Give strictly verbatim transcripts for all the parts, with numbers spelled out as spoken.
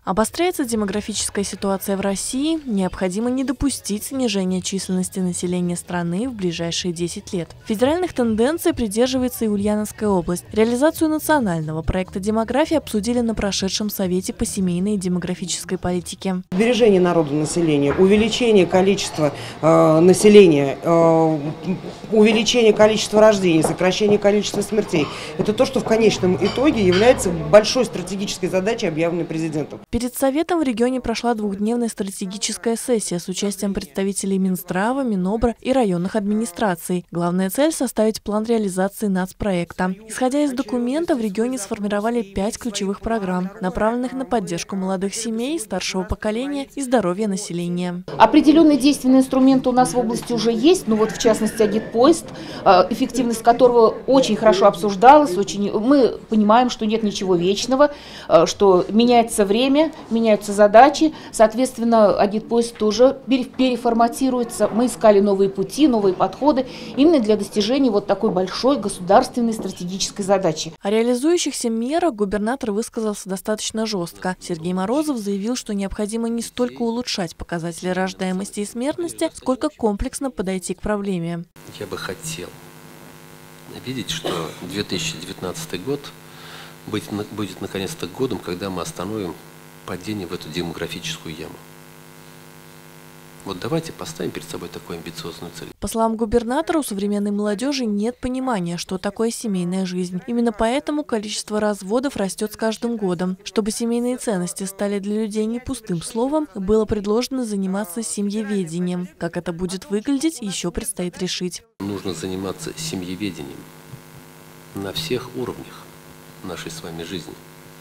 Обостряется демографическая ситуация в России, необходимо не допустить снижения численности населения страны в ближайшие десять лет. Федеральных тенденций придерживается и Ульяновская область. Реализацию национального проекта «Демография» обсудили на прошедшем Совете по семейной и демографической политике. Сбережение народонаселения, увеличение количества э, населения, э, увеличение количества рождений, сокращение количества смертей – это то, что в конечном итоге является большой стратегической задачей, объявленной президентом. Перед Советом в регионе прошла двухдневная стратегическая сессия с участием представителей Минздрава, Минобра и районных администраций. Главная цель – составить план реализации нацпроекта. Исходя из документа, в регионе сформировали пять ключевых программ, направленных на поддержку молодых семей, старшего поколения и здоровья населения. Определенные действенные инструменты у нас в области уже есть, ну вот в частности агитпоезд, эффективность которого очень хорошо обсуждалась. Очень... Мы понимаем, что нет ничего вечного, что меняется время, меняются задачи, соответственно, агитпоезд тоже переформатируется. Мы искали новые пути, новые подходы именно для достижения вот такой большой государственной стратегической задачи. О реализующихся мерах губернатор высказался достаточно жестко. Сергей Морозов заявил, что необходимо не столько улучшать показатели рождаемости и смертности, сколько комплексно подойти к проблеме. Я бы хотел видеть, что две тысячи девятнадцатый год будет, будет наконец-то годом, когда мы остановим падение в эту демографическую яму. Вот давайте поставим перед собой такую амбициозную цель. По словам губернатора, у современной молодежи нет понимания, что такое семейная жизнь. Именно поэтому количество разводов растет с каждым годом. Чтобы семейные ценности стали для людей не пустым словом, было предложено заниматься семьеведением. Как это будет выглядеть, еще предстоит решить. Нужно заниматься семьеведением на всех уровнях нашей с вами жизни.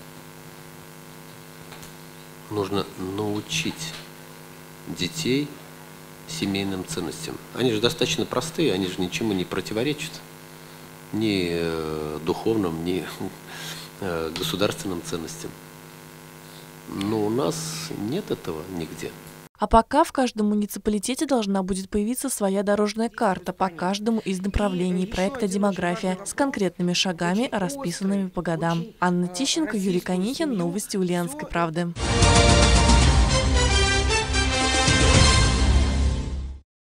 Нужно научить детей семейным ценностям. Они же достаточно простые, они же ничему не противоречат. Ни э, духовным, ни э, государственным ценностям. Но у нас нет этого нигде. А пока в каждом муниципалитете должна будет появиться своя дорожная карта по каждому из направлений проекта «Демография» с конкретными шагами, расписанными по годам. Анна Тищенко, Юрий Конихин. Новости Ульяновской правды.